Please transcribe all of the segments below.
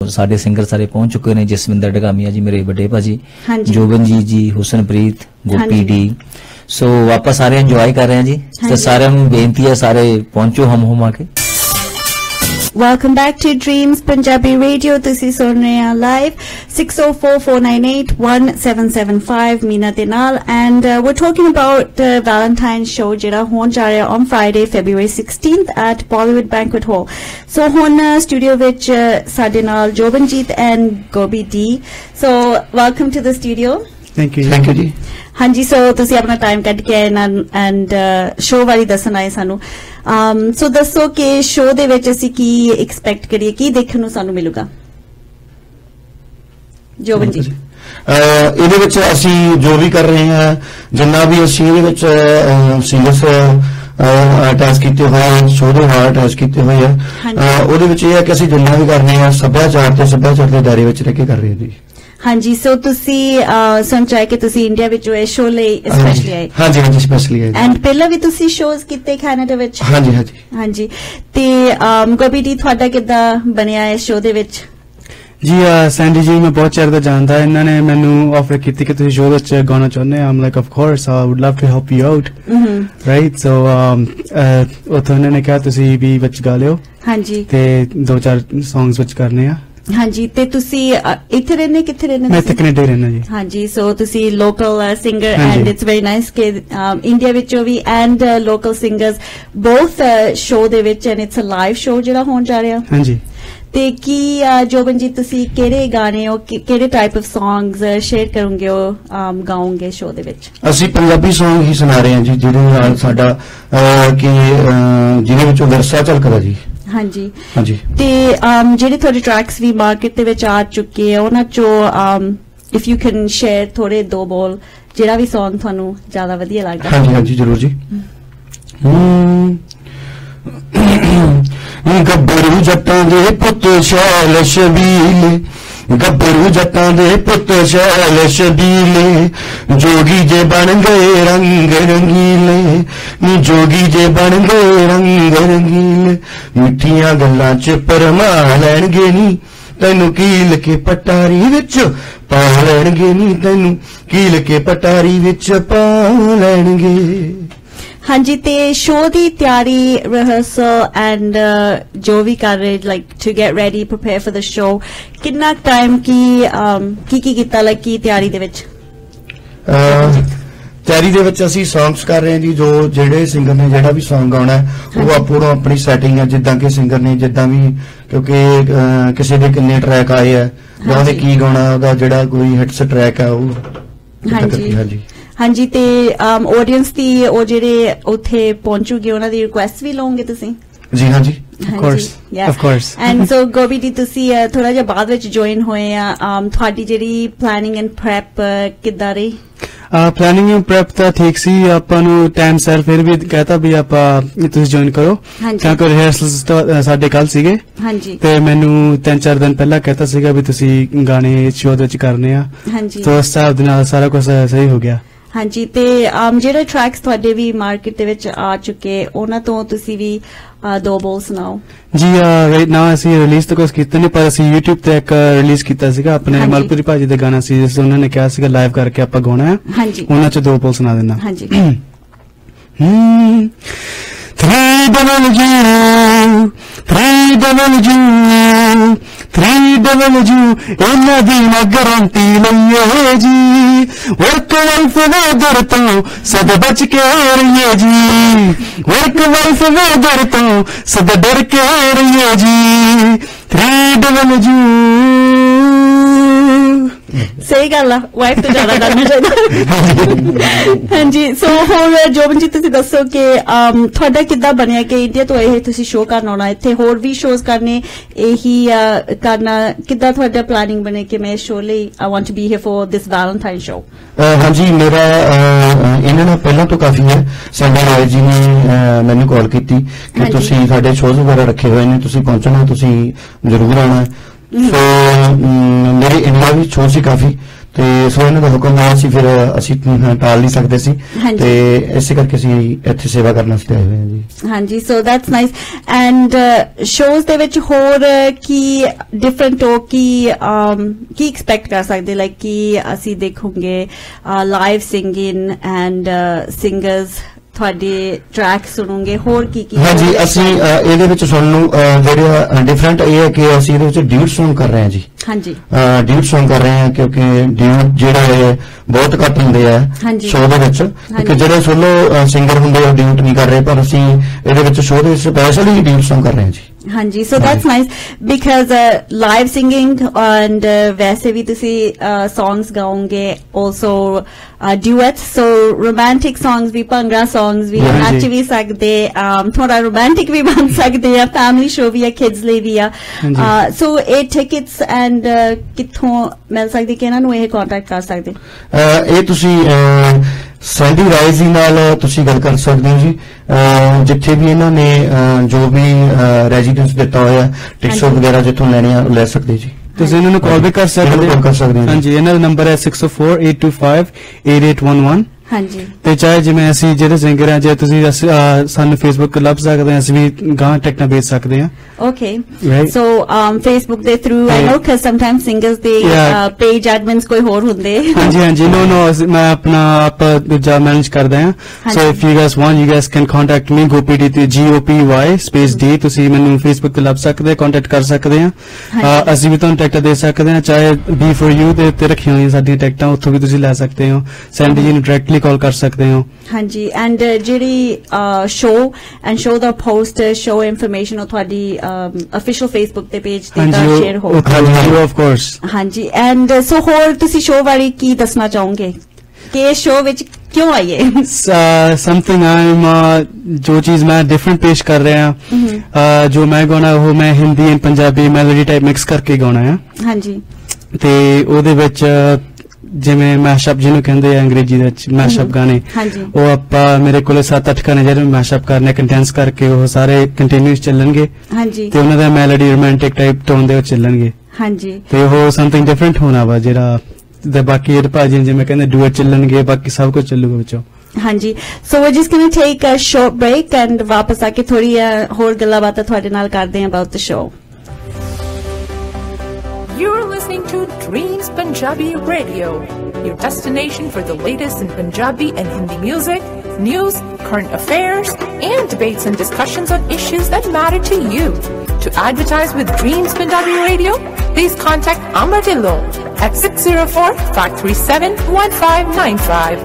साडे सिंगर सारे पहुंच चुके ने। जसविंदर डगामिया जी मेरे बड़े भाजी, जोबनजीत जी, हुसनप्रीत, गोपी डी। सो आप सारे इंजॉय कर रहे हैं जी। तो सारे बेनती है सारे पहुंचो हम आके। Welcome back to Dreams Punjabi Radio. This is on live 604-498-1775 Mina de naal, and we're talking about the Valentines show jehda hon ja raha on Friday February 16th at Bollywood Banquet Hall. So hon studio vich sade naal Jobannjeet and Gopy D. So welcome to the studio. Thank you ji. हाँ जी, so तुसी अपना time cut के and show वाली दसन आए सानू। सो दसो कि शो दे विच असी की एक्सपेक्ट करिए, की देखने नू सानू मिलूगा? जोबन जी ਇਹਦੇ ਵਿੱਚ ਅਸੀਂ ਜੋ ਵੀ ਕਰ ਰਹੇ ਹਾਂ, ਜਿੰਨਾ ਵੀ ਅਸੀਂ ਇਹਦੇ ਵਿੱਚ ਸਿੰਗਰਸ ਅਟੈਚ ਕੀਤੇ ਹੋਏ, ਸ਼ੋਅ ਦੇ ਨਾਲ ਅਟੈਚ ਕੀਤੇ ਹੋਏ ਆ, ਉਹਦੇ ਵਿੱਚ ਇਹ ਹੈ ਕਿ ਅਸੀਂ ਜਿੰਨਾ ਵੀ ਕਰ ਰਹੇ ਹਾਂ ਸੱਭਿਆਚਾਰ ਦੇ ਦਾਇਰੇ ਵਿੱਚ ਰਹਿ ਕੇ ਕਰ ਰਹੇ ਹਾਂ ਜੀ। हाँ जी, सो तुसी समझाए कि तुसी इंडिया विच शो ਲਈ स्पेशली आए? हाँ जी स्पेशली आए। एंड पहला भी तुसी शोज कीते कनाडा विच? हाँ जी ते गोपी डी ਤੁਹਾਡਾ ਕਿੱਦਾਂ ਬਣਿਆ ਇਸ ਸ਼ੋ ਦੇ ਵਿੱਚ? जी सैंडी जी मैं बहुत चेर दा जानदा, इन्होंने मैनू ऑफर की कि तुसी शो विच गाना चाਹੁੰਦੇ? I'm like of course I would love to help you out, right? So उथों इन्होंने कहा तुसी भी विच गा लियो। हाँ जी, ते 2-4 सॉन्ग्स विच करने आ। हाँ जी, ते तुसी इत्थे रहने कित्थे रहने? मैं कनाडा रहना जी। हाँ जी, सो तुसी local singer and it's very nice के इंडिया विचों भी and local singers both show दे विच, and it's a live show जेड़ा होण जा रहा। हाँ जी, ते की जोबनजीत तुसी केड़े गाने हो, केड़े टाइप ऑफ सॉन्ग्स शेयर करोगे गाओगे शो दे विच? ਅਸੀਂ ਪੰਜਾਬੀ ਸੌਂਗ ਹੀ ਸੁਣਾ ਰਹੇ ਹਾਂ ਜੀ, ਜਿਹਦੇ ਨਾਲ ਸਾਡਾ ਕਿ ਜਿਹਦੇ ਵਿੱਚੋਂ ਵਿਰਸਾ ਝਲਕਦਾ ਜੀ। हाँ जी ते जेडे थोड़े ट्रैक्स भी मार्केट दे विच आ चुके हैं उन्हां चो इफ यू कैन शेयर थोड़े 2 बोल जेड़ा भी सॉन्ग थानू ज्यादा वधिया लगदा? हाँ जी जरूर जी। गब्बरू जट्टां दे पुत्त शैल शबीले, गब्बरू जट्टां दे पुत्त शैल शबीले, जोगी जे बन गए रंग रंगीले, नी जोगी जे बन गए रंग रंगीले, मिठियां गल्लां च परमा लैणगे नी, तैनू कील के पटारी विच पा लैणगे नी, तैनू कील के पटारी विच पा लैणगे। हाँ जी, ते शो दी तैयारी रिहर्सल एंड जो भी कर रहे like to get ready prepare for the show, कितना टाइम की कीता लाइक की तैयारी दे विच? तैयारी दे विच असीं सॉन्ग्स कर रहे हैं जी, जो जेड़े सिंगर ने जेड़ा भी सॉन्ग गाना है वो आपो अपनी सेटिंग है जिद्दां के सिंगर ने जिद्दां भी, क्योंकि किसी दे किन्ने ट्रैक आए है जां ओहने की गाना ओहदा जेड़ा कोई हिट्स ट्रैक है वो। हाँ जी, ते ऑडियंस दी ओ जेड़े उत्थे पहुंचूगे उन्हां दी रिक्वेस्ट भी लोगे तुसीं? जी हाँ जी, of course and so Gopy D तुसी थोड़ा जिहा बाद विच ज्वाइन होए आ, तुहाडी जेड़ी प्लानिंग एंड प्रेप किद्दां रही? प्लानिंग एंड प्रेप तां ठीक सी, आपां नूं टाइम सर फिर भी कहता भी आपां तुसीं ज्वाइन करो क्योंकि रिहर्सल्स साडे कल सीगे। हाँ जी, ते मैनू 3-4 दिन पहला कहता सीगा भी तुसीं गाने शो दे विच करने आ। हाँ जी, तो उस हिसाब दे नाल सारा कुछ सही हो गया। हाँ जी, ते जेड़े ट्रैक्स तुहाडे भी मार्केट दे विच आ चुके उन्हां तो तुसीं भी 2 बोल सुनाओ जी। राइट नाउ असीं रिलीज तो कुछ कीता नहीं, पर असीं यूट्यूब ते एक रिलीज कीता सीगा अपने मलपुरी भाजी दे गाना सी, जिस उन्होंने कहा सीगा लाइव करके आपां गाना है। हाँ जी, उन्हां च 2 बोल सुना देना। हाँ जी। 3 इन्हां दी मैं गारंटी लईए जी, वर्क वाइफ वेदर तो सद बच के रहिए जी, वर्क वाइफ वेदर तो सद डर के रहिए जी, 3 सही गल है, वाइफ तो ज्यादा करना चाहिए। हाँ जी, सो होर जोबनजीत तुसीं दसो कि तुहाडा किद्दां बनिया कि इंडिया तो ये तुसीं शो करना होना, इत्थे होर भी शोज करने यही करना, किद्दां तुहाडा प्लानिंग बने कि मैं शो लई I want to be here for this Valentine show? हाँ जी, मेरा इन्हां नाल पहलां तो काफी है, संडे राय जी ने मैनूं कॉल कीती कि तुसीं साडे शोज वगैरह रखे हुए ने, तुसीं पहुंचना, तुसीं जरूर आना। सो मेरे इनला भी शो सी काफी, ਤੇ ਸੋ ਇਹਨਾਂ ਦਾ ਹੁਕਮ ਆਇਆ ਸੀ, ਫਿਰ ਅਸੀਂ ਟਾਲ ਨਹੀਂ ਸਕਦੇ ਸੀ, ਤੇ ਇਸੇ ਕਰਕੇ ਅਸੀਂ ਇੱਥੇ ਸੇਵਾ ਕਰਨ ਵਾਸਤੇ ਆਏ ਹੋਏ ਹਾਂ ਜੀ। ਹਾਂਜੀ, so that's nice. And shows ਦੇ ਵਿੱਚ ਹੋਰ ਕੀ ਡਿਫਰੈਂਟ ਹੋ, ਕੀ ਐਕਸਪੈਕਟ ਕਰ ਸਕਦੇ, ਲਾਈਕ ਕੀ ਅਸੀਂ ਦੇਖੋਗੇ ਲਾਈਵ ਸਿੰਗਿੰਗ ਐਂਡ ਸਿੰਗਰਸ ਤੁਹਾਡੇ ਟਰੈਕ ਸੁਣੋਗੇ, ਹੋਰ ਕੀ ਕੀ? ਹਾਂਜੀ, ਅਸੀਂ ਇਹਦੇ ਵਿੱਚ ਸੁਣਨ ਨੂੰ ਜਿਹੜੇ ਡਿਫਰੈਂਟ ਇਹ ਹੈ ਕਿ ਅਸੀਂ ਇਹਦੇ ਵਿੱਚ ਡਿਊਟ Song ਕਰ ਰਹੇ ਹਾਂ ਜੀ। ਹਾਂਜੀ, ਡਿਊਟ Song ਕਰ ਰਹੇ ਹਾਂ ਕਿਉਂਕਿ ਡਿਊਟ ਜਿਹੜਾ ਹੈ ਬਹੁਤ ਘੱਟ ਹੁੰਦੇ ਆ ਸ਼ੋਅ ਦੇ ਵਿੱਚ, ਕਿ ਜਿਹੜੇ ਸੋਲੋ ਸਿੰਗਰ ਹੁੰਦੇ ਆ ਡਿਊਟ ਨਹੀਂ ਕਰ ਰਹੇ, ਪਰ ਅਸੀਂ ਇਹਦੇ ਵਿੱਚ ਸ਼ੋਅ ਦੇ ਵਿੱਚ ਸਪੈਸ਼ਲੀ ਡਿਊਟ Song ਕਰ ਰਹੇ ਹਾਂ ਜੀ। ਹਾਂਜੀ, so that's nice because live singing and ਵੈਸੇ ਵੀ ਤੁਸੀਂ ਸੌਂਗਸ ਗਾਓਗੇ, also duets, so romantic songs ਵੀ, ਭੰਗੜਾ ਸੌਂਗਸ ਵੀ, ਨੱਚ ਵੀ ਸਕਦੇ, ਥੋੜਾ ਰੋਮਾਂਟਿਕ ਵੀ ਬਣ ਸਕਦੇ ਆ, ਫੈਮਿਲੀ ਸ਼ੋਅ ਵੀ ਆ, ਕਿਡਸ ਲਈ ਵੀ ਆ। ਸੋ ਇਹ ਟਿਕਟਸ ਐਂਡ ਕਿੱਥੋਂ ਮਿਲ ਸਕਦੀ, ਕਿ ਇਹਨਾਂ ਨੂੰ ਇਹ ਕੰਟੈਕਟ ਕਰ ਸਕਦੇ? ਇਹ ਤੁਸੀਂ ਸੈਂਡੀ ਰਾਈਜ਼ ਨਾਲ ਤੁਸੀਂ ਗੱਲ ਕਰ ਸਕਦੇ ਹੋ ਜੀ, ਜਿੱਥੇ ਵੀ ਇਹਨਾਂ ਨੇ ਜੋ ਵੀ ਰੈਜ਼ੀਡੈਂਸ ਦਿੱਤਾ ਹੋਇਆ, ਟਿਕਟਸ ਵਗੈਰਾ ਜਿੱਥੋਂ ਲੈਣੇ ਆ ਲੈ ਸਕਦੇ ਜੀ। ਤੁਸੀਂ ਇਹਨਾਂ ਨੂੰ ਕਾਲ ਵੀ ਕਰ ਸਕਦੇ ਹੋ। ਹਾਂਜੀ, ਇਹਨਾਂ ਦਾ ਨੰਬਰ ਹੈ 6048258811। ਹਾਂਜੀ, ਤੇ ਚਾਹੇ ਜਿਵੇਂ ਅਸੀਂ ਜਿਹੜੇ ਸਿੰਗਰ ਆ, ਜੇ ਤੁਸੀਂ ਸਾਨੂੰ ਫੇਸਬੁੱਕ ਤੇ ਲੱਭ ਸਕਦੇ ਆ, ਅਸੀਂ ਵੀ ਗਾਂ ਟਿਕਟਾਂ ਵੇਚ ਸਕਦੇ ਆ। Okay, so Facebook ਦੇ through, I know because sometimes singers they page admins ਕੋਈ ਹੋਰ ਹੁੰਦੇ। ਹਾਂਜੀ ਹਾਂਜੀ, no ਮੈਂ ਆਪਣਾ ਆਪ ਦੂਜਾ ਮੈਨੇਜ ਕਰਦਾ ਹਾਂ। So if you guys want, you guys can contact me, Gopy D ਤੇ GOPY_D, ਤੁਸੀਂ ਮੈਨੂੰ Facebook ਤੇ ਲੱਭ ਸਕਦੇ, ਕੰਟੈਕਟ ਕਰ ਸਕਦੇ ਆ। ਅਸੀਂ ਵੀ ਤੁਹਾਨੂੰ ਟਿਕਟ ਦੇ ਸਕਦੇ ਆ, ਚਾਹੇ B for You ਦੇ ਉੱਤੇ ਰੱਖੀਆਂ ਹੋਈਆਂ ਸਾਡੀਆਂ ਟਿਕਟਾਂ, ਉੱਥੋਂ ਵੀ ਤੁਸੀਂ ਲੈ ਸਕਦੇ ਹੋ, ਸੈਂਡੀ ਜੀ ਨੂੰ ਡਾਇਰੈਕਟਲੀ ਕਾਲ ਕਰ ਸਕਦੇ ਹੋ। ਹਾਂਜੀ, ਐਂਡ ਜਿਹੜੀ ਸ਼ੋਅ ਦਾ ਪੋਸਟ, ਸ਼ੋਅ ਇਨਫੋਰਮੇਸ਼ਨ ਉਹ ਤੁਹਾਡੀ official Facebook ਤੇ ਪੇਜ ਤੇ ਸ਼ੇਅਰ ਹੋਊਗੀ of course। ਹਾਂਜੀ, ਐਂਡ ਸੋ ਹੋਰ ਤੁਸੀਂ ਸ਼ੋਅ ਬਾਰੇ ਕੀ ਦੱਸਣਾ ਚਾਹੋਗੇ ਕਿ ਇਸ ਸ਼ੋਅ ਵਿੱਚ ਕਿਉਂ ਆਈਏ? ਸਮਥਿੰਗ ਜੋ ਚੀਜ਼ ਮੈਂ ਡਿਫਰੈਂਟ ਪੇਸ਼ ਕਰ ਰਿਹਾ ਹਾਂ, ਜੋ ਮੈਂ ਗਾਉਣਾ ਉਹ ਮੈਂ Hindi and Punjabi melody type mix ਕਰਕੇ ਗਾਉਣਾ ਹੈ। ਹਾਂਜੀ, ਤੇ ਉਹਦੇ ਵਿੱਚ ਜਿਵੇਂ ਮੈਸ਼ਅਪ ਜਿਹਨੂੰ ਕਹਿੰਦੇ ਆ ਅੰਗਰੇਜ਼ੀ ਦੇ ਵਿੱਚ ਮੈਸ਼ਅਪ ਗਾਣੇ, ਉਹ ਆਪਾਂ ਮੇਰੇ ਕੋਲੇ 7-8 ਗਾਣੇ ਜਿਹੜੇ ਮੈਸ਼ਅਪ ਕਰਨੇ, ਕੰਟੈਂਸ ਕਰਕੇ ਉਹ ਸਾਰੇ ਕੰਟੀਨਿਊਸ ਚੱਲਣਗੇ। ਹਾਂਜੀ, ਤੇ ਉਹਨਾਂ ਦਾ ਮੈਲੋਡੀ ਰੋਮਾਂਟਿਕ ਟਾਈਪ ਟੋਨ ਦੇ ਵਿੱਚ ਚੱਲਣਗੇ। ਹਾਂਜੀ, ਤੇ ਉਹ ਸਮਥਿੰਗ ਡਿਫਰੈਂਟ ਹੋਣਾ ਵਾ ਜਿਹੜਾ, ਤੇ ਬਾਕੀ ਇਹ ਭਾਜੀ ਜਿਵੇਂ ਕਹਿੰਦੇ ਡੂਐਟ ਚੱਲਣਗੇ, ਬਾਕੀ ਸਭ ਕੁਝ ਚੱਲੂਗਾ ਵਿੱਚੋਂ। ਹਾਂਜੀ, so we just going to take a short break and ਵਾਪਸ ਆ ਕੇ ਥੋੜੀ ਹੋਰ ਗੱਲਾਂ ਬਾਤਾਂ ਤੁਹਾਡੇ ਨਾਲ ਕਰਦੇ ਹਾਂ about the show. You're listening to Dreams Punjabi Radio, your destination for the latest in Punjabi and Hindi music, news, current affairs, and debates and discussions on issues that matter to you. To advertise with Dreams Punjabi Radio, please contact Aamar Dhillon at 604-537-1595.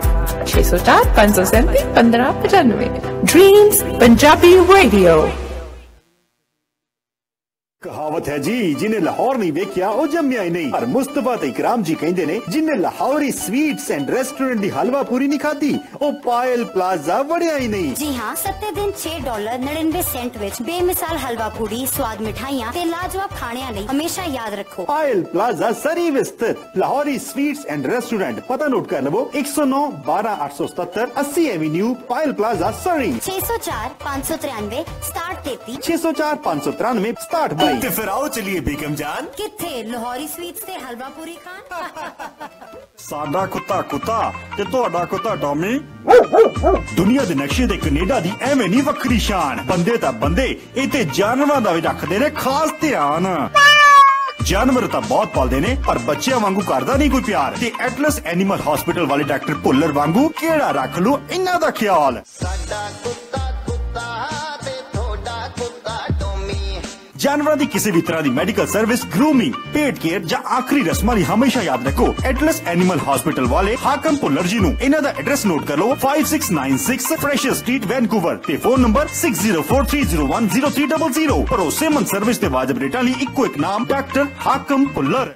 604-537-1595. Dreams Punjabi Radio. कहावत है जी, जिन्हें लाहौर नहीं देखिया वो जम्मिया ही नहीं। पर मुस्तफा ते इकराम जी कहंदे ने, जिन्हें लाहौरी स्वीट्स एंड रेस्टोरेंट दी हलवा पूरी नहीं खाधी वो पायल प्लाजा वड़िया ही नहीं। जी हाँ, 7 दिन $6.99 विच बेमिसाल हलवा पूरी, स्वाद मिठाइयां ते लाजवाब खाणियां लई हमेशा याद रखो पायल प्लाजा सरी विच स्थित लाहौरी स्वीट्स एंड रेस्टोरेंट। पता नोट कर लवो, 109-12-877 80 एवेन्यू, पायल प्लाजा सरी। 604-593 6733 604-593 6722। ਤੇ ਫਿਰ ਆਓ ਚਲਿਏ ਬੇਗਮ ਜਾਨ, ਕਿੱਥੇ? ਲਾਹੌਰੀ ਸਵੀਟਸ ਤੇ ਹਲਵਾ ਪੂਰੀ ਖਾਣ। ਸਾਡਾ ਕੁੱਤਾ ਕੁੱਤਾ ਤੇ ਤੁਹਾਡਾ ਕੁੱਤਾ ਟੌਮੀ। ਦੁਨੀਆ ਦੇ ਨਕਸ਼ੇ ਤੇ ਕੈਨੇਡਾ ਦੀ ਐਵੇਂ ਨਹੀਂ ਵੱਖਰੀ ਸ਼ਾਨ। ਬੰਦੇ ਤਾਂ ਬੰਦੇ, ਇਹ ਤੇ ਜਾਨਵਰਾਂ ਦਾ ਵੀ ਰੱਖਦੇ ਨੇ ਖਾਸ ਧਿਆਨ। ਜਾਨਵਰ ਤਾਂ ਬਹੁਤ ਪਾਲਦੇ ਨੇ, ਪਰ ਬੱਚਿਆਂ ਵਾਂਗੂ ਕਰਦਾ ਨਹੀਂ ਕੋਈ ਪਿਆਰ। ਤੇ ਐਟਲਸ ਐਨੀਮਲ ਹਸਪੀਟਲ ਵਾਲੇ ਡਾਕਟਰ ਭੁੱਲਰ ਵਾਂਗੂ ਕਿਹੜਾ ਰੱਖ ਲੋ ਇਹਨਾਂ ਦਾ ਖਿਆਲ। ਸਾਡਾ ਕੁੱਤਾ ਕੁੱਤਾ ਤੇ ਤੁਹਾਡਾ ਕੁੱਤਾ ਟੋਮੀ। जानवरों की किसी भी तरह की medical service, grooming, pet care या आखिरी रस्मां दी हमेशा याद रखो एटलस एनिमल हॉस्पिटल वाले हाकम भुल्लर जी नूं। इन्हां दा एड्रेस नोट कर लो, 5696 फ्रेशर स्ट्रीट वैनकूवर ते फोन नंबर 6043010300। भरोसेमंद सर्विस ते वाजिब रेटां लई इक्को इक नाम, doctor Hakam Bhullar.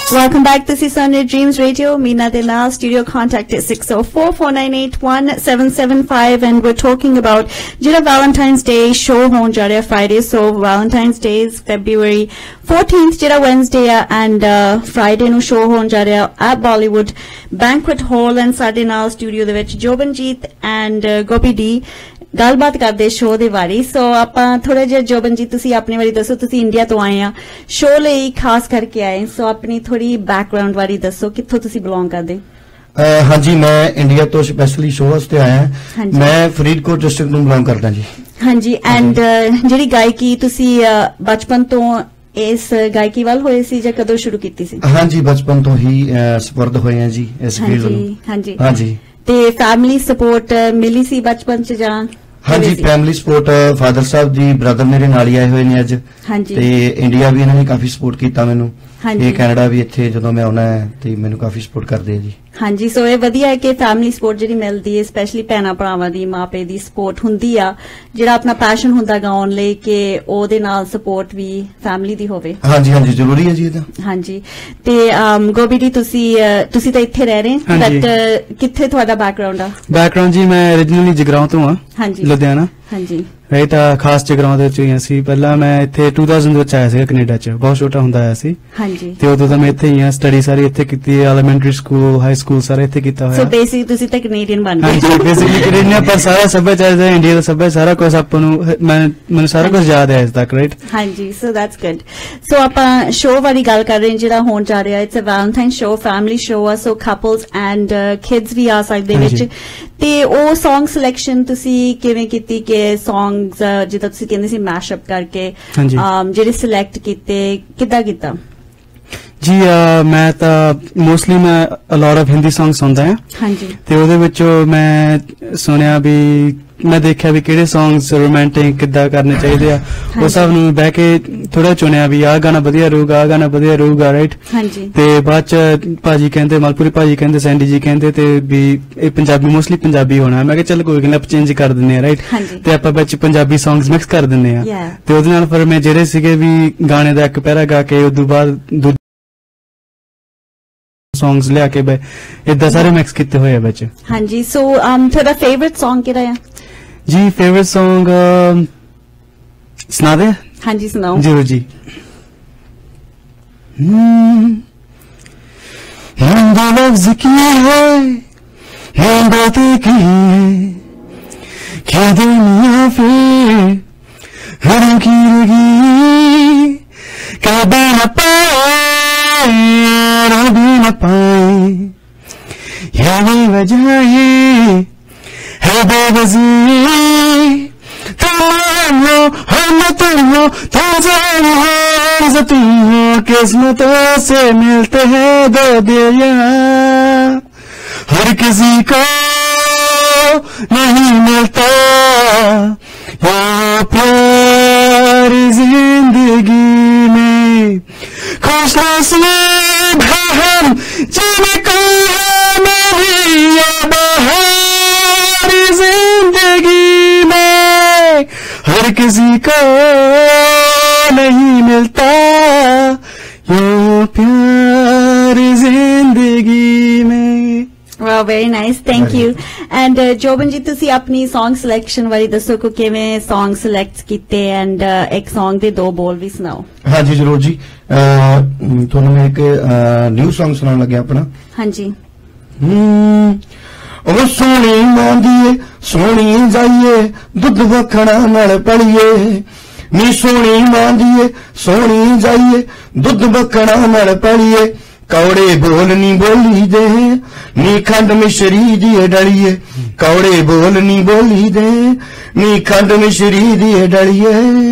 Welcome back. This is Sunday Dreams Radio. Mina de Naal. Studio contact is 604-498-1775, and we're talking about Jira Valentine's Day show hon ja raha Friday. So Valentine's Day is February 14th, Jira Wednesday, and Friday nu show hon ja raha at Bollywood Banquet Hall, and ਸਾਡੇ ਨਾਲ studio ਦੇ ਵਿੱਚ Jobanjit and Gopy D ਗੱਲਬਾਤ ਕਰਦੇ show ਦੇ ਬਾਰੇ। ਸੋ ਆਪਾਂ ਥੋੜਾ ਜਿਹਾ ਜੋਬਨਜੀਤ ਤੁਸੀਂ ਆਪਣੇ ਬਾਰੇ ਦੱਸੋ। ਤੁਸੀਂ ਇੰਡੀਆ ਤੋਂ ਆਏ ਆ ਸ਼ੋਅ ਲਈ ਖਾਸ ਕਰਕੇ ਆਏ, ਸੋ ਆਪਣੀ ਥੋੜੀ ਬੈਕਗ੍ਰਾਉਂਡ ਬਾਰੇ ਦੱਸੋ, ਕਿੱਥੋਂ ਤੁਸੀਂ ਬਿਲੋਂਗ ਕਰਦੇ? ਹਾਂਜੀ, ਮੈਂ ਇੰਡੀਆ ਤੋਂ ਸਪੈਸ਼ਲੀ ਸ਼ੋਅ ਵਾਸਤੇ ਆਇਆ। ਮੈਂ ਫਰੀਦਕੋਟ ਡਿਸਟ੍ਰਿਕਟ ਨੂੰ ਬਿਲੋਂਗ ਕਰਦਾ ਜੀ। ਹਾਂਜੀ, ਐਂਡ ਜਿਹੜੀ ਗਾਇਕੀ ਤੁਸੀਂ ਬਚਪਨ ਤੋਂ ਇਸ ਗਾਇਕੀ ਵੱਲ ਹੋਏ ਸੀ ਜਾਂ ਕਦੋਂ ਸ਼ੁਰੂ ਕੀਤੀ ਸੀ? ਹਾਂਜੀ, ਬਚਪਨ ਤੋਂ ਹੀ ਸਪੁਰਦ ਹੋਏ ਆ ਜੀ ਇਸ ਫੀਲਡ ਨੂੰ। ਹਾਂਜੀ ਹਾਂਜੀ। ਤੇ ਫੈਮਿਲੀ ਸਪੋਰਟ ਮਿਲੀ ਸੀ ਬਚਪਨ ਚ ਜਾਂ? ਹਾਂਜੀ, ਫੈਮਿਲੀ ਸਪੋਰਟ ਫਾਦਰ ਸਾਹਿਬ ਦੀ ਬ੍ਰਦਰ ਮੇਰੇ ਨਾਲ ਹੀ ਆਏ ਹੋਏ ਨੇ ਅੱਜ, ਤੇ ਇੰਡੀਆ ਵੀ ਇਹਨਾਂ ਨੇ ਕਾਫੀ ਸਪੋਰਟ ਕੀਤਾ ਮੈਨੂੰ, ਤੇ ਕੈਨੇਡਾ ਵੀ ਇੱਥੇ ਜਦੋਂ ਮੈਂ ਆਉਣਾ ਹੈ ਤੇ ਮੈਨੂੰ ਕਾਫੀ ਸਪੋਰਟ ਕਰਦੇ ਆ ਜੀ। ਹਾਂਜੀ, ਸੋ ਇਹ ਵਧੀਆ ਹੈ ਕਿ ਫੈਮਿਲੀ ਸਪੋਰਟ ਜਿਹੜੀ ਮਿਲਦੀ ਹੈ, ਸਪੈਸ਼ਲੀ ਭੈਣਾਂ ਭਰਾਵਾਂ ਦੀ, ਮਾਪੇ ਦੀ ਸਪੋਰਟ ਹੁੰਦੀ ਆ, ਜਿਹੜਾ ਆਪਣਾ ਪੈਸ਼ਨ ਹੁੰਦਾ ਗਾਉਣ ਲਈ, ਕਿ ਉਹਦੇ ਨਾਲ ਸਪੋਰਟ ਵੀ ਫੈਮਿਲੀ ਦੀ ਹੋਵੇ। ਹਾਂਜੀ ਹਾਂਜੀ, ਜ਼ਰੂਰੀ ਹੈ ਜੀ ਇਹ ਤਾਂ। ਹਾਂਜੀ, ਤੇ ਗੋਪੀ ਜੀ ਤੁਸੀਂ ਤਾਂ ਇੱਥੇ ਰਹਿ ਰਹੇ, ਬਟ ਕਿੱਥੇ ਤੁਹਾਡਾ ਬੈਕਗ੍ਰਾਉਂਡ ਆ? ਬੈਕਗ੍ਰਾਉਂਡ ਜੀ ਮੈਂ originally ਜਗਰਾਉਂ ਤੋਂ ਆ, ਲੁਧਿਆਣਾ। ਹਾਂਜੀ, ਰਾਈਟ। ਖਾਸ ਜਗਰਾਉਂ ਦੇ ਵਿੱਚ ਹੋਈਆਂ ਸੀ। ਪਹਿਲਾਂ ਮੈਂ ਇੱਥੇ 2000 ਵਿੱਚ ਆਇਆ ਸੀ ਕੈਨੇਡਾ ਚ, ਬਹੁਤ ਛੋਟਾ ਹੁੰਦਾ ਆਇਆ ਸੀ। ਹਾਂਜੀ, ਤੇ ਉਦੋਂ ਤਾਂ ਮੈਂ ਇੱਥੇ ਹੀ ਆ, ਸਟੱਡੀ ਸਾਰੀ ਇੱਥੇ ਕੀਤੀ, ਐਲੀਮੈਂਟਰੀ ਸਕੂਲ, ਹਾਈ ਸਕੂਲ ਸਾਰਾ ਇੱਥੇ ਕੀਤਾ ਹੋਇਆ। ਸੋ ਬੇਸਿਕਲੀ ਤੁਸੀਂ ਤਾਂ ਕੈਨੇਡੀਅਨ ਬਣ ਗਏ। ਹਾਂਜੀ, ਬੇਸਿਕਲੀ ਕੈਨੇਡੀਅਨ, ਪਰ ਸਾਰਾ ਸੱਭਿਆਚਾਰ ਦਾ ਇੰਡੀਆ ਦਾ ਸੱਭਿਆਚਾਰ ਸਾਰਾ ਕੁਝ ਆਪਾਂ ਨੂੰ, ਮੈਨੂੰ ਸਾਰਾ ਕੁਝ ਯਾਦ ਹੈ ਅੱਜ ਤੱਕ। ਰਾਈਟ। ਹਾਂਜੀ, ਸੋ ਦੈਟਸ ਗੁੱਡ। ਸੋ ਆਪਾਂ ਸ਼ੋਅ ਬਾਰੇ ਗੱਲ ਕਰ ਰਹੇ ਹਾਂ ਜਿਹੜਾ ਹੋਣ ਜਾ ਰਿਹਾ। It's a Valentine show, family show ਆ, ਸੋ ਕਪਲਸ ਐਂਡ ਕਿਡਸ ਵੀ ਆ ਸਕਦੇ ਵਿੱਚ। ਤੇ ਉਹ ਸੌਂਗ ਸਿਲੈਕਸ਼ਨ ਤੁਸੀਂ ਕਿਵੇਂ ਕੀਤੀ, ਕਿ ਸੌਂਗਸ ਜਿੱਦਾਂ ਤੁਸੀਂ ਕਹਿੰਦੇ ਸੀ ਮੈਸ਼ਅਪ ਕਰਕੇ ਜਿਹੜੇ ਸਿਲੈਕਟ ਕੀਤੇ, ਕਿੱਦਾਂ ਕੀਤਾ? ਜੀ ਮੈਂ ਤਾਂ ਮੋਸਟਲੀ ਮੈਂ a lot of Hindi song ਸੁਣਦਾ ਹਾਂ। ਹਾਂਜੀ। ਤੇ ਉਹਦੇ ਵਿੱਚੋਂ ਮੈਂ ਸੁਣਿਆ ਵੀ, ਮੈਂ ਦੇਖਿਆ ਵੀ ਕਿਹੜੇ ਸੌਂਗਸ ਰੋਮਾਂਟਿਕ ਕਿੱਦਾਂ ਕਰਨੇ ਚਾਹੀਦੇ ਆ, ਉਹ ਸਭ ਨੂੰ ਬਹਿ ਕੇ ਥੋੜਾ ਚੁਣਿਆ ਵੀ ਆਹ ਗਾਣਾ ਵਧੀਆ ਰਹੂਗਾ, ਆਹ ਗਾਣਾ ਵਧੀਆ ਰਹੂਗਾ। ਰਾਈਟ। ਹਾਂਜੀ। ਤੇ ਬਾਅਦ ਚ ਭਾਜੀ ਕਹਿੰਦੇ, ਮਲਪੁਰੀ ਭਾਜੀ ਕਹਿੰਦੇ, ਸੈਂਡੀ ਜੀ ਕਹਿੰਦੇ, ਤੇ ਵੀ ਇਹ ਪੰਜਾਬੀ, ਮੋਸਟਲੀ ਪੰਜਾਬੀ ਹੋਣਾ। ਮੈਂ ਕਿਹਾ ਚੱਲ ਕੋਈ ਗੱਲ, ਆਪਾਂ ਚੇਂਜ ਕਰ ਦਿੰਦੇ ਆ। ਰਾਈਟ। ਤੇ ਆਪਾਂ ਵਿੱਚ ਪੰਜਾਬੀ ਸੌਂਗਸ ਮਿਕਸ ਕਰ ਦਿੰਦੇ ਆ, ਤੇ ਉਹਦੇ ਨਾਲ ਫਿਰ ਮੈਂ ਜਿਹੜੇ ਸੀਗੇ ਵੀ ਗਾਣੇ ਦਾ ਇੱਕ ਪੈਰਾ ਗਾ ਕੇ ਉਦੋਂ ਬਾਅਦ ਸੌਂਗਸ ਲਿਆ ਕੇ ਏਦਾਂ ਸਾਰੇ ਮਿਕਸ ਕੀਤੇ ਹੋਏ ਆ ਵਿੱਚ। ਹਾਂਜੀ, ਸੋ ਤੁਹਾਡਾ ਫੇਵਰਿਟ ਸੌਂਗ ਕਿਹੜਾ ਆ? ਜੀ ਫੇਵਰਿਟ ਸੌਂਗ ਸੁਣਾ ਦੇ? ਹਾਂਜੀ, ਸੁਣਾਓ। ਜ਼ਰੂਰ ਜੀ। लफ्ज़ की है, बातें की है, क्या दुनिया फिर हर की लगी, कभी न पाए भी न पाए, यही वजह है बेबसी। तुम हो हम तुम हो, तुम जान हो तुम हो, किस्मतों से मिलते हैं दो दिल, हर किसी को नहीं मिलता ये प्यार जिंदगी में। खुशनसीब है हम जिनको है मेरी ये बहार जिंदगी में, हर किसी को नहीं मिलता ये प्यार जिंदगी में। Wow, very nice, thank you. And Jobanjit ਤੁਸੀਂ ਆਪਣੀ Song selection ਬਾਰੇ ਦੱਸੋ ਕਿ ਕਿਵੇਂ Song select ਕੀਤੇ, and ਇੱਕ Song ਦੇ ਦੋ ਬੋਲ ਵੀ ਸੁਣਾਓ। ਹਾਂਜੀ ਜ਼ਰੂਰ ਜੀ, ਤੁਹਾਨੂੰ ਮੈਂ ਇੱਕ ਨਿਊ Song ਸੁਣਾਉਣ ਲੱਗਿਆ ਆਪਣਾ। ਹਾਂਜੀ। ਉਹ ਸੋਹਣੀ ਮਾਂਦੀਏ ਸੋਹਣੀ ਜਾਈਏ, ਦੁੱਧ ਵਖਣਾ ਨਾਲ ਪੜੀਏ, ਨੀ ਸੋਹਣੀ ਮਾਂਦੀਏ ਸੋਹਣੀ ਜਾਈਏ, ਦੁੱਧ ਵਖਣਾ ਨਾਲ ਪੜੀਏ, कौड़े बोल नी बोली दे, नी खंड मिश्री दिए डलिए, कौड़े बोल नी बोली दे, नी खंड मिश्री दिए डलिए।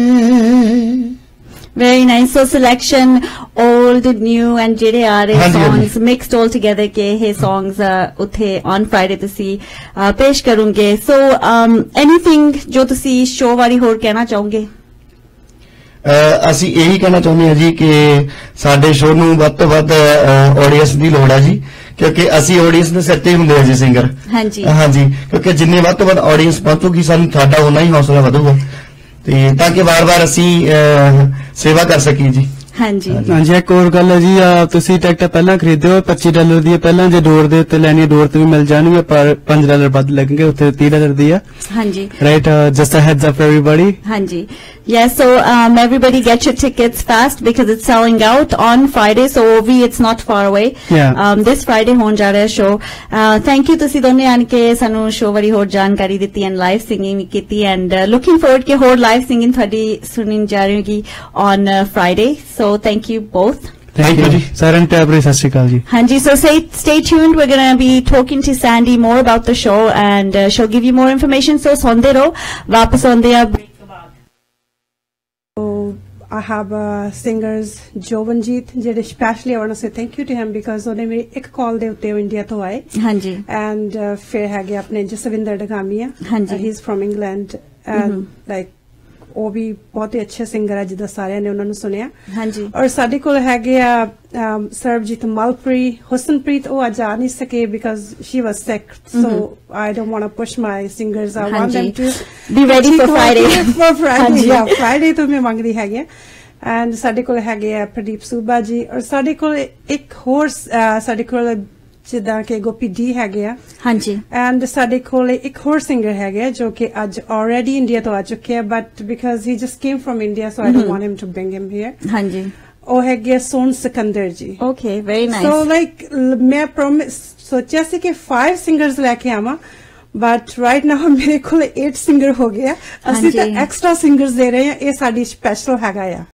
Very nice. So selection, old, new, and ਜਿਹੜੇ ਆ ਰਹੇ songs mixed all together के ये songs ਉੱਥੇ on Friday ਤੁਸੀਂ ਪੇਸ਼ ਕਰੋਗੇ। So anything ਜੋ ਤੁਸੀਂ show ਬਾਰੇ ਹੋਰ ਕਹਿਣਾ ਚਾਹੋਗੇ? ਅਸੀਂ ਇਹੀ ਕਹਿਣਾ ਚਾਹੁੰਦੇ ਹਾਂ ਜੀ ਕਿ ਸਾਡੇ ਸ਼ੋਅ ਨੂੰ ਵੱਧ ਤੋਂ ਵੱਧ ਆਡੀਅנס ਦੀ ਲੋੜ ਹੈ ਜੀ, ਕਿਉਂਕਿ ਅਸੀਂ ਆਡੀਅנס ਦੇ ਸਿਰ ਤੇ ਹੁੰਦੇ ਹਾਂ ਜੀ ਸਿੰਗਰ। ਹਾਂਜੀ ਹਾਂਜੀ, ਕਿਉਂਕਿ ਜਿੰਨੇ ਵੱਧ ਤੋਂ ਵੱਧ ਆਡੀਅנס ਪਹੁੰਚੂਗੀ ਸਾਨੂੰ ਸਾਡਾ ਉਨਾ ਹੀ ਹੌਸਲਾ ਵਧੂਗਾ, ਤੇ ਤਾਂ ਕਿ ਵਾਰ-ਵਾਰ ਅਸੀਂ ਸੇਵਾ ਕਰ ਸਕੀਏ ਜੀ। ਹਾਂਜੀ ਹਾਂਜੀ ਇੱਕ ਹੋਰ ਗੱਲ ਹੈ ਜੀ ਤੁਸੀਂ ਟਿਕਟ ਪਹਿਲਾਂ ਖਰੀਦਿਓ $25 ਦੀ ਪਹਿਲਾਂ ਜੇ ਡੋਰ ਦੇ ਉੱਤੇ ਲੈਣੀ ਡੋਰ ਤੇ ਵੀ ਮਿਲ ਜਾਣਗੇ ਪਰ $5 ਵੱਧ ਲੱਗਣਗੇ ਉੱਥੇ $30 ਦੀ ਆ ਹਾਂਜੀ right just a heads up for everybody ਹਾਂਜੀ yes so everybody get your tickets fast because it's selling out on Friday so it's not far away this Friday ਹੋਣ ਜਾ ਰਿਹਾ show thank you ਤੁਸੀਂ ਦੋਨੇ ਆਣ ਕੇ ਸਾਨੂੰ show ਬਾਰੇ ਹੋਰ ਜਾਣਕਾਰੀ ਦਿੱਤੀ and live singing ਵੀ ਕੀਤੀ and looking forward ਕਿ ਹੋਰ live singing ਤੁਹਾਡੀ ਸੁਣਨ ਜਾ ਰਹੀ ਹੋਗੀ on Friday so thank you both Thank you, Saran Tabri, Sasrikal ji. Hanji, so stay tuned. We're going to be talking to Sandy more about the show and she'll give you more information. So, sonde ro, wapas onde ab. So, I have singers Jobannjeet, jede especially I want to say thank you to him because ਉਹਨੇ ਮੇਰੀ ਇੱਕ ਕਾਲ ਦੇ ਉੱਤੇ India ਤੋਂ ਆਏ ਹਾਂਜੀ and ਫਿਰ ਹੈਗੇ ਆਪਣੇ ਜਸਵਿੰਦਰ ਡਗਾਮੀਆ ਹਾਂਜੀ he is from England and like ਉਹ ਵੀ ਬਹੁਤ ਹੀ ਅੱਛੇ ਸਿੰਗਰ ਹੈ ਜਿੱਦਾਂ ਸਾਰਿਆਂ ਨੇ ਉਹਨਾਂ ਨੂੰ ਸੁਣਿਆ ਹਾਂਜੀ ਔਰ ਸਾਡੇ ਕੋਲ ਹੈਗੇ ਆ ਸਰਬਜੀਤ ਮਲਪਰੀ ਹੁਸਨਪ੍ਰੀਤ ਉਹ ਅੱਜ ਆ ਨਹੀਂ ਸਕੇ because she was sick so I don't want to push my singers I want them to be ready for Friday Friday ਤੋਂ ਮੈਂ ਮੰਗਦੀ ਹੈਗੀ ਐਂਡ ਸਾਡੇ ਕੋਲ ਹੈਗੇ ਆ ਪ੍ਰਦੀਪ ਸੂਬਾ ਜੀ ਔਰ ਸਾਡੇ ਕੋਲ ਇੱਕ ਹੋਰ ਸਾਡੇ ਕੋਲ ਜਿੱਦਾਂ ਕਿ ਗੋਪੀ ਡੀ ਹੈਗੇ ਆ ਹਾਂਜੀ ਐਂਡ ਸਾਡੇ ਕੋਲ ਇੱਕ ਹੋਰ ਸਿੰਗਰ ਹੈਗੇ ਜੋ ਕਿ ਅੱਜ ਆਲਰੇਡੀ ਇੰਡੀਆ ਤੋਂ ਆ ਚੁੱਕੇ ਆ but because he just came from India so I don't want him to bring him here ਹਾਂਜੀ ਉਹ ਹੈਗੇ ਸੋਨ Sikandar ji okay very nice so like ਮੈਂ ਸੋਚਿਆ ਸੀ ਕਿ 5 ਸਿੰਗਰਸ ਲੈ ਕੇ ਆਵਾਂ ਬਟ ਰਾਈਟ ਨਾਓ ਮੇਰੇ ਕੋਲ 8 ਸਿੰਗਰ ਹੋ ਗਏ ਆ ਅਸੀਂ ਤਾਂ ਐਕਸਟਰਾ ਸਿੰਗਰਸ ਦੇ ਰਹੇ ਆ ਇਹ ਸਾਡੀ ਸਪੈਸ਼ਲ ਹੈਗਾ ਆ